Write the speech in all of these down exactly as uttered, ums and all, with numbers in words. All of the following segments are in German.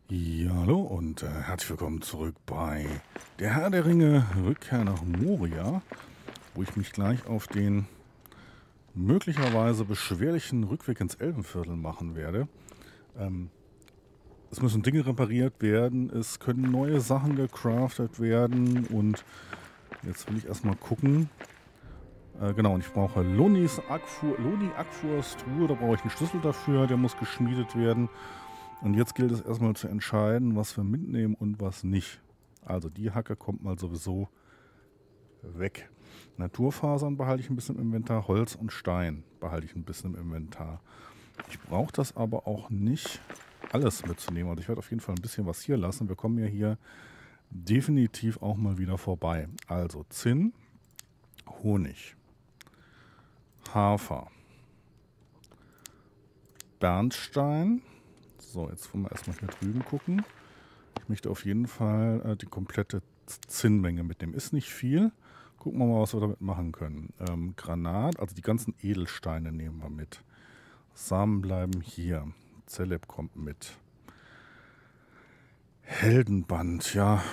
Ja, hallo und äh, herzlich willkommen zurück bei Der Herr der Ringe, Rückkehr nach Moria, wo ich mich gleich auf den möglicherweise beschwerlichen Rückweg ins Elbenviertel machen werde. Ähm, es müssen Dinge repariert werden, es können neue Sachen gecraftet werden und jetzt will ich erstmal gucken. Äh, genau, und ich brauche Lonis Akfu Loni Akfuors Truhe, da brauche ich einen Schlüssel dafür, der muss geschmiedet werden. Und jetzt gilt es erstmal zu entscheiden, was wir mitnehmen und was nicht. Also die Hacke kommt mal sowieso weg. Naturfasern behalte ich ein bisschen im Inventar, Holz und Stein behalte ich ein bisschen im Inventar. Ich brauche das aber auch nicht alles mitzunehmen. Also ich werde auf jeden Fall ein bisschen was hier lassen. Wir kommen ja hier definitiv auch mal wieder vorbei. Also Zinn, Honig, Hafer, Bernstein. So, jetzt wollen wir erstmal hier drüben gucken. Ich möchte auf jeden Fall äh, die komplette Zinnmenge mitnehmen. Ist nicht viel. Gucken wir mal, was wir damit machen können. Ähm, Granat, also die ganzen Edelsteine nehmen wir mit. Samen bleiben hier. Zeleb kommt mit. Heldenband, ja.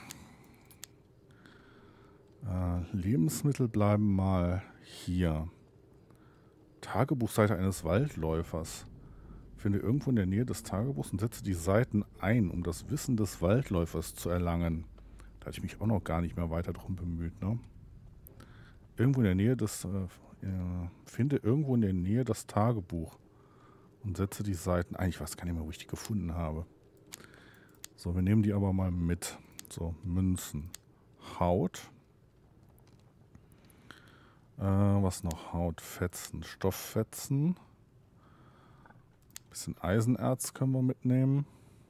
Äh, Lebensmittel bleiben mal hier. Tagebuchseite eines Waldläufers. Finde irgendwo in der Nähe des Tagebuchs und setze die Seiten ein, um das Wissen des Waldläufers zu erlangen. Da hatte ich mich auch noch gar nicht mehr weiter drum bemüht, ne? Irgendwo in der Nähe des, äh, ja, finde irgendwo in der Nähe das Tagebuch und setze die Seiten ein. Ich weiß gar nicht mehr, wo ich die gefunden habe. So, wir nehmen die aber mal mit. So, Münzen. Haut. Äh, was noch? Hautfetzen, Stofffetzen. Bisschen Eisenerz können wir mitnehmen.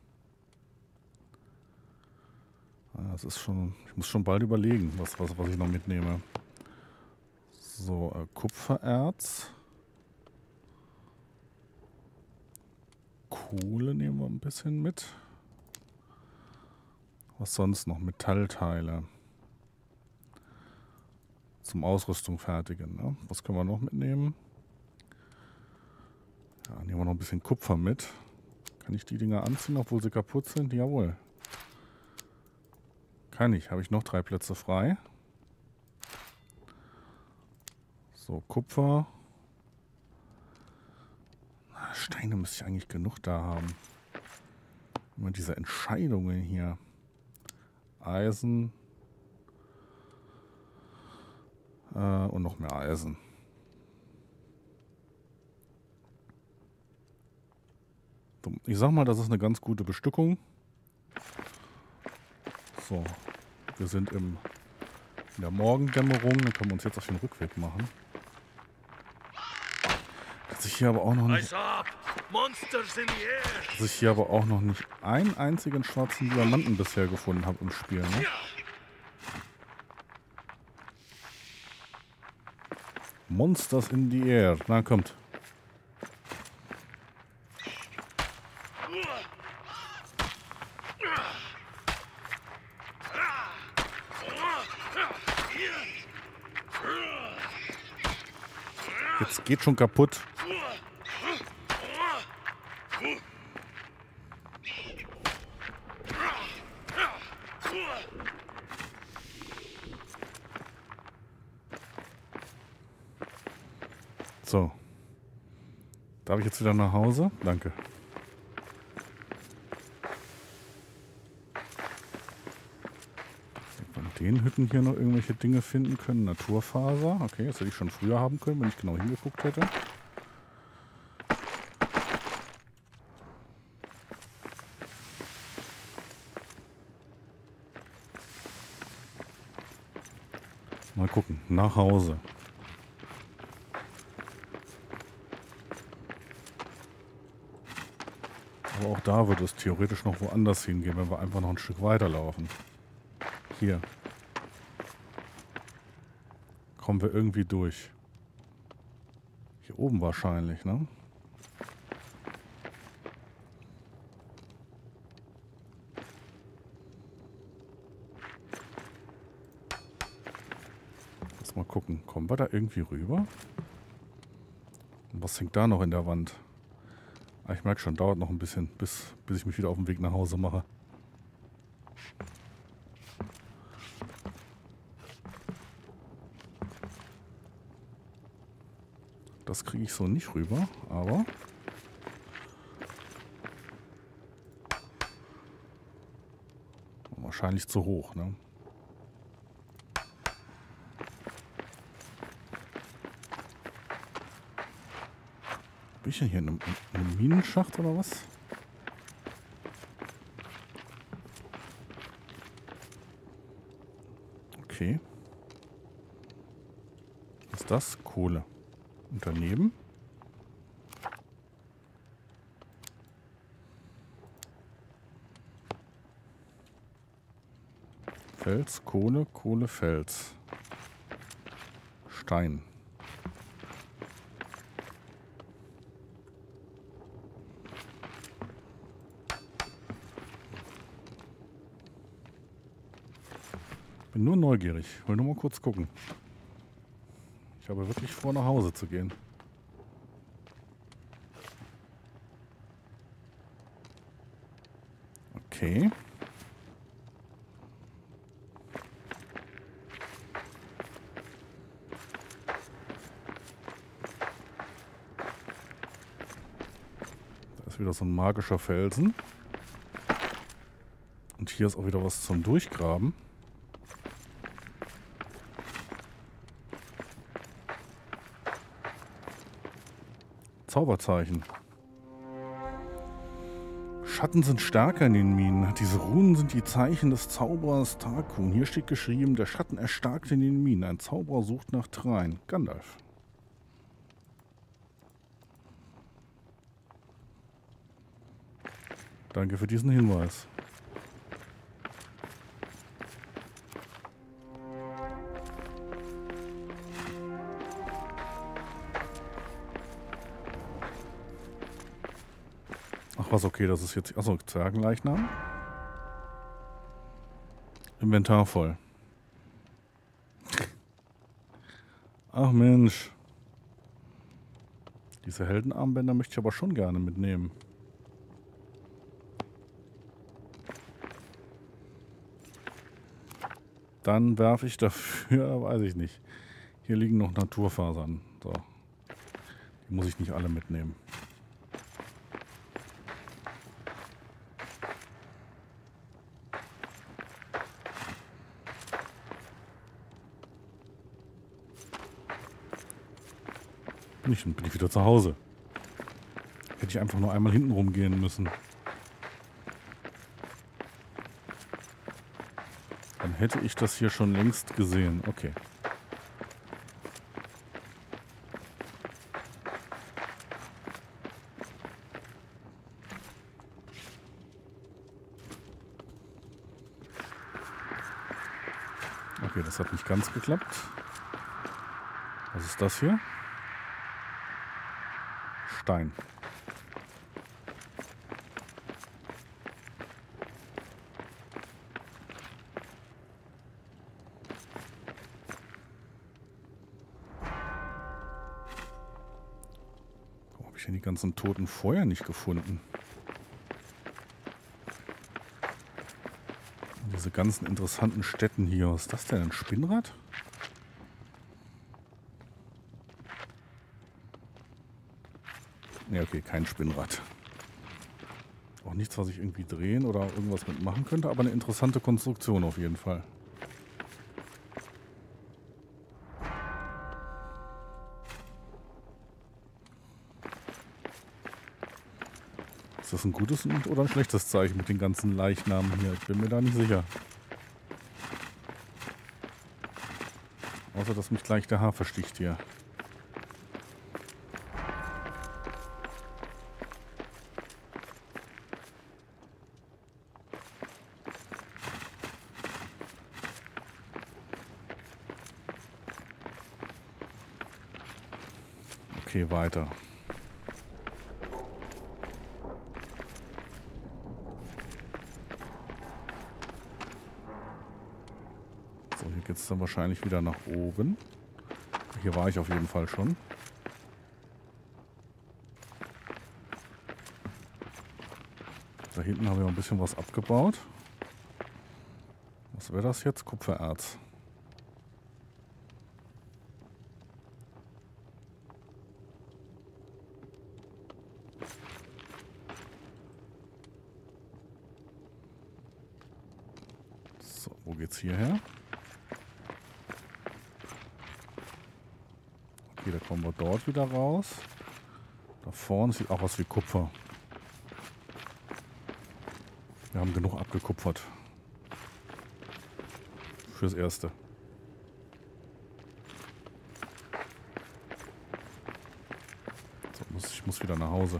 Das ist schon, ich muss schon bald überlegen, was, was, was ich noch mitnehme. So, äh, Kupfererz. Kohle nehmen wir ein bisschen mit. Was sonst noch? Metallteile. Zum Ausrüstung fertigen. Ne? Was können wir noch mitnehmen? Ja, nehmen wir noch ein bisschen Kupfer mit. Kann ich die Dinger anziehen, obwohl sie kaputt sind? Jawohl. Kann ich. Habe ich noch drei Plätze frei. So, Kupfer. Steine müsste ich eigentlich genug da haben. Immer diese Entscheidungen hier. Eisen. Äh, und noch mehr Eisen. Ich sag mal, das ist eine ganz gute Bestückung. So, wir sind im, in der Morgendämmerung. Dann können wir uns jetzt auf den Rückweg machen. Dass ich hier aber auch noch nicht, dass ich hier aber auch noch nicht einen einzigen schwarzen Diamanten bisher gefunden habe im Spiel. Ne? Monsters in the air. Na, kommt. Jetzt geht schon kaputt. So. Darf ich jetzt wieder nach Hause? Danke. Von den Hütten hier noch irgendwelche Dinge finden können. Naturfaser. Okay, das hätte ich schon früher haben können, wenn ich genau hingeguckt hätte. Mal gucken. Nach Hause. Aber auch da würde es theoretisch noch woanders hingehen, wenn wir einfach noch ein Stück weiterlaufen. Hier. Kommen wir irgendwie durch. Hier oben wahrscheinlich, ne? Lass mal gucken. Kommen wir da irgendwie rüber? Und was hängt da noch in der Wand? Ich merke schon, dauert noch ein bisschen, bis, bis ich mich wieder auf den Weg nach Hause mache. Das kriege ich so nicht rüber, aber... wahrscheinlich zu hoch, ne? Bin ich ja hier in einem, in einem Minenschacht oder was? Okay. Was ist das? Kohle. Und daneben? Fels, Kohle, Kohle, Fels. Stein. Bin nur neugierig. Will nur mal kurz gucken. Ich habe wirklich vor, nach Hause zu gehen. Okay. Da ist wieder so ein magischer Felsen. Und hier ist auch wieder was zum Durchgraben. Zauberzeichen. Schatten sind stärker in den Minen. Diese Runen sind die Zeichen des Zauberers Tarkun. Hier steht geschrieben, der Schatten erstarkt in den Minen. Ein Zauberer sucht nach Dreien. Gandalf. Danke für diesen Hinweis. Ach was, okay, das ist jetzt... Achso, Zwergenleichnam. Inventar voll. Ach Mensch. Diese Heldenarmbänder möchte ich aber schon gerne mitnehmen. Dann werfe ich dafür, weiß ich nicht. Hier liegen noch Naturfasern. So. Die muss ich nicht alle mitnehmen. Bin ich, bin ich wieder zu Hause. Hätte ich einfach nur einmal hinten rumgehen müssen. Dann hätte ich das hier schon längst gesehen. Okay. Okay, das hat nicht ganz geklappt. Was ist das hier? Stein. Warum habe ich denn die ganzen toten Feuer nicht gefunden? Und diese ganzen interessanten Städten hier. Was ist das denn? Ein Spinnrad? Ja, okay, kein Spinnrad. Auch nichts, was ich irgendwie drehen oder irgendwas mitmachen könnte, aber eine interessante Konstruktion auf jeden Fall. Ist das ein gutes oder ein schlechtes Zeichen mit den ganzen Leichnamen hier? Ich bin mir da nicht sicher. Außer, dass mich gleich der Haar versticht hier. Okay, weiter. So, hier geht es dann wahrscheinlich wieder nach oben. Hier war ich auf jeden Fall schon. Da hinten habe ich auch ein bisschen was abgebaut. Was wäre das jetzt? Kupfererz. So, wo geht's hierher? Okay, da kommen wir dort wieder raus. Da vorne sieht auch was wie Kupfer. Wir haben genug abgekupfert. Fürs Erste. So, muss, ich muss wieder nach Hause.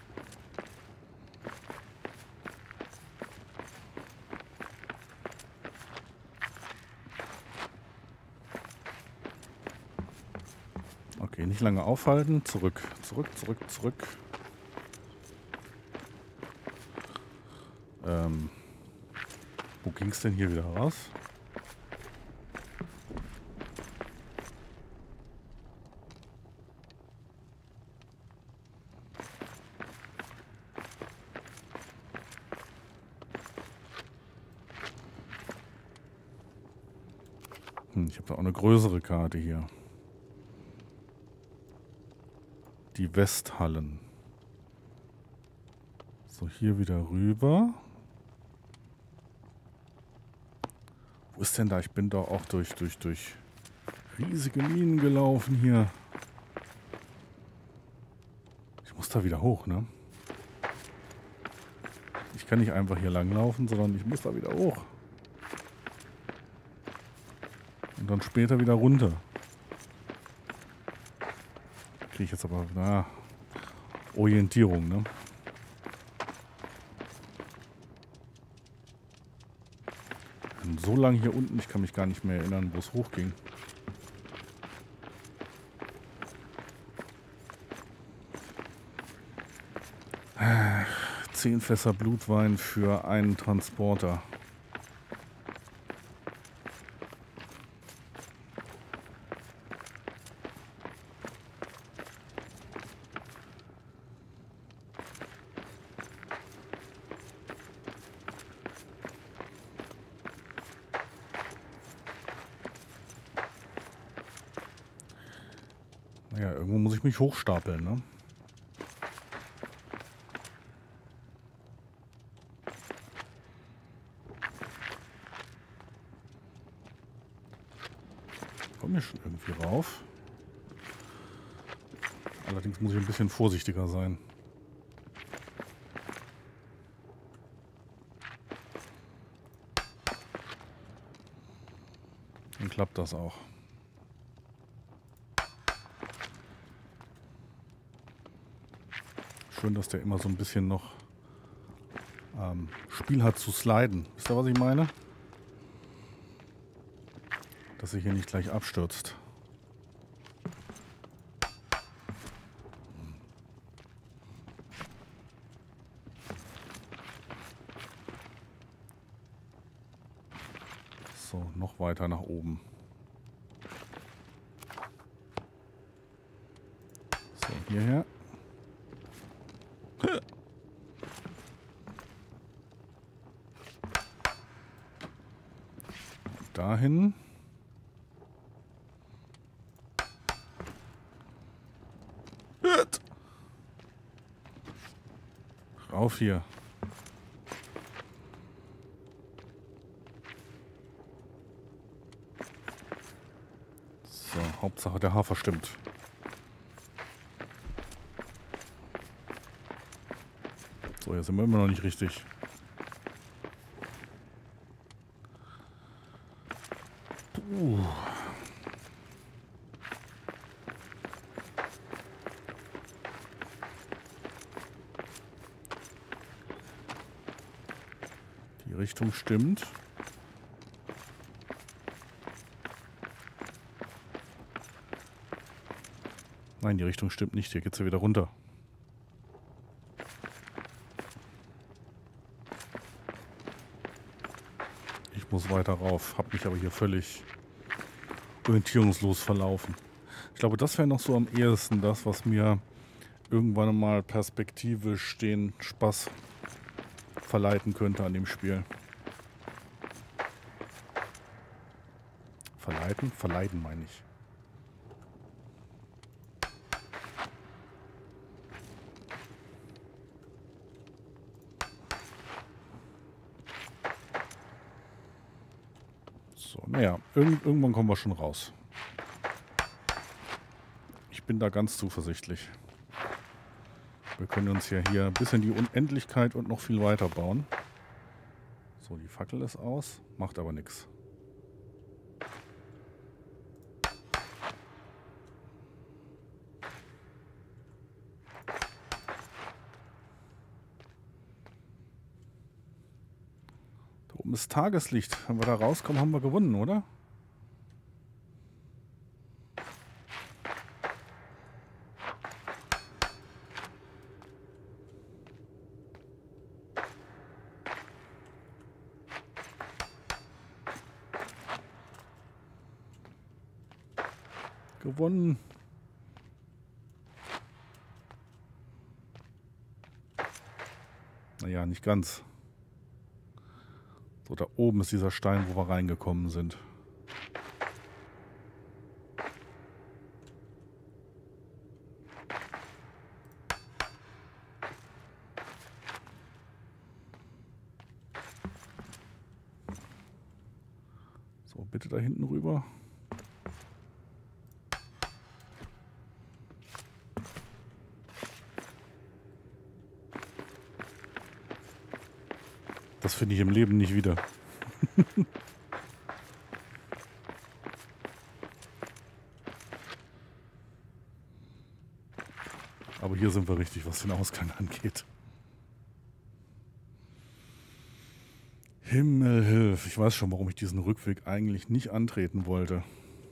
Okay, nicht lange aufhalten. Zurück, zurück, zurück, zurück. Ähm, wo ging es denn hier wieder raus? Hm, ich habe da auch eine größere Karte hier. Die Westhallen. So, hier wieder rüber. Wo ist denn da? Ich bin doch auch durch, durch, durch riesige Minen gelaufen hier. Ich muss da wieder hoch, ne? Ich kann nicht einfach hier lang laufen, sondern ich muss da wieder hoch. Und dann später wieder runter. Kriege ich jetzt aber, na, Orientierung, ne? Und so lang hier unten, ich kann mich gar nicht mehr erinnern, wo es hochging. Zehn Fässer Blutwein für einen Transporter. Naja, irgendwo muss ich mich hochstapeln, ne? Komme ich schon irgendwie rauf. Allerdings muss ich ein bisschen vorsichtiger sein. Dann klappt das auch. Schön, dass der immer so ein bisschen noch ähm, Spiel hat zu sliden. Wisst ihr, was ich meine? Dass er hier nicht gleich abstürzt. So, noch weiter nach oben. So, hierher. Dahin. Rauf hier. So, Hauptsache der Hafer stimmt. So, jetzt sind wir immer noch nicht richtig. Puh. Die Richtung stimmt. Nein, die Richtung stimmt nicht. Hier geht's ja wieder runter. Ich muss weiter rauf. Hab mich aber hier völlig orientierungslos verlaufen. Ich glaube, das wäre noch so am ehesten das, was mir irgendwann mal perspektivisch den Spaß verleiten könnte an dem Spiel. Verleiten? Verleiten meine ich. So, naja, irgend, irgendwann kommen wir schon raus. Ich bin da ganz zuversichtlich. Wir können uns ja hier bis in die Unendlichkeit und noch viel weiter bauen. So, die Fackel ist aus, macht aber nichts. Da oben ist Tageslicht. Wenn wir da rauskommen, haben wir gewonnen, oder? Gewonnen. Naja, nicht ganz. So, da oben ist dieser Stein, wo wir reingekommen sind. So, bitte da hinten rüber. Das finde ich im Leben nicht wieder. Aber hier sind wir richtig, was den Ausgang angeht. Himmel hilf. Ich weiß schon, warum ich diesen Rückweg eigentlich nicht antreten wollte.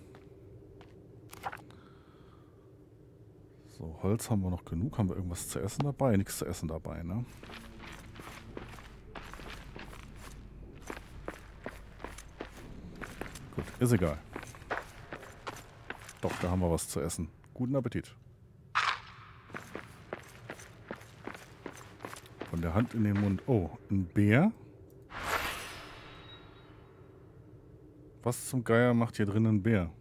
So, Holz haben wir noch genug. Haben wir irgendwas zu essen dabei? Nichts zu essen dabei, ne? Gut, ist egal. Doch, da haben wir was zu essen. Guten Appetit. Von der Hand in den Mund. Oh, ein Bär. Was zum Geier macht hier drin ein Bär?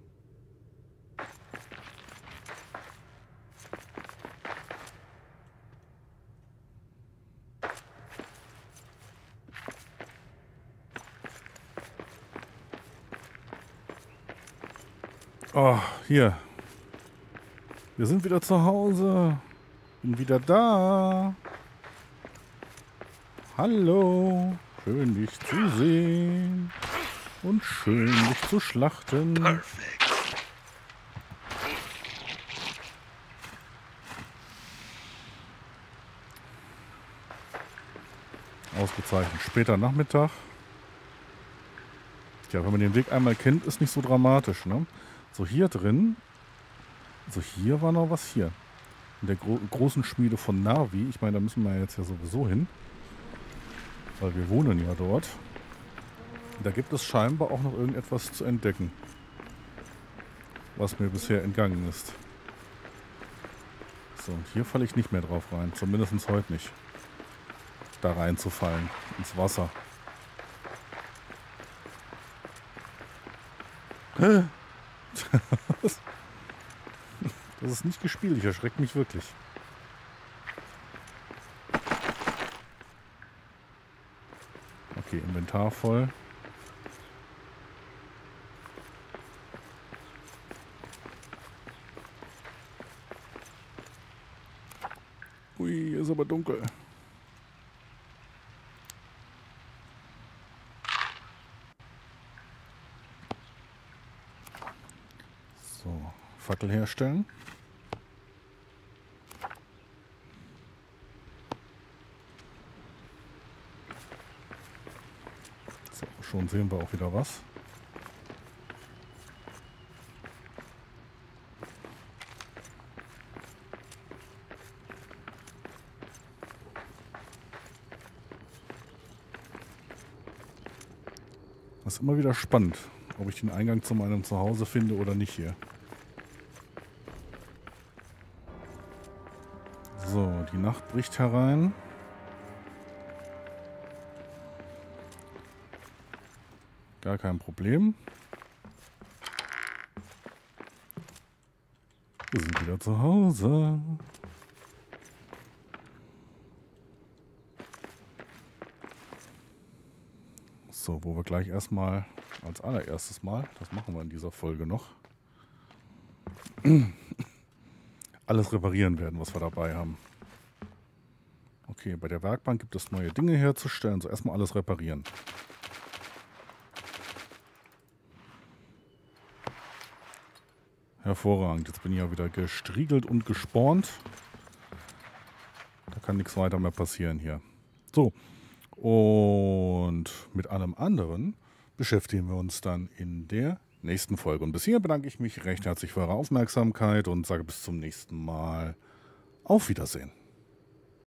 Oh, hier. Wir sind wieder zu Hause. Bin wieder da. Hallo. Schön, dich zu sehen. Und schön, dich zu schlachten. Perfekt. Ausgezeichnet. Später Nachmittag. Ja, wenn man den Weg einmal kennt, ist nicht so dramatisch, ne? So, hier drin. Also hier war noch was hier. In der gro großen Schmiede von Narvi. Ich meine, da müssen wir jetzt ja sowieso hin. Weil wir wohnen ja dort. Da gibt es scheinbar auch noch irgendetwas zu entdecken. Was mir bisher entgangen ist. So, und hier falle ich nicht mehr drauf rein. Zumindest heute nicht. Da reinzufallen. Ins Wasser. Das ist nicht gespielt. Ich erschreckt mich wirklich. Okay, Inventar voll. Ui, ist aber dunkel. So, Fackel herstellen. So, schon sehen wir auch wieder was. Das ist immer wieder spannend, ob ich den Eingang zu meinem Zuhause finde oder nicht hier. So, die Nacht bricht herein. Gar kein Problem. Wir sind wieder zu Hause. So, wo wir gleich erstmal als allererstes Mal, das machen wir in dieser Folge noch, alles reparieren werden, was wir dabei haben. Okay, bei der Werkbank gibt es neue Dinge herzustellen, so erstmal alles reparieren. Hervorragend, jetzt bin ich ja wieder gestriegelt und gespornt. Da kann nichts weiter mehr passieren hier. So, und mit allem anderen beschäftigen wir uns dann in der nächsten Folge. Und bis hier bedanke ich mich recht herzlich für eure Aufmerksamkeit und sage bis zum nächsten Mal. Auf Wiedersehen.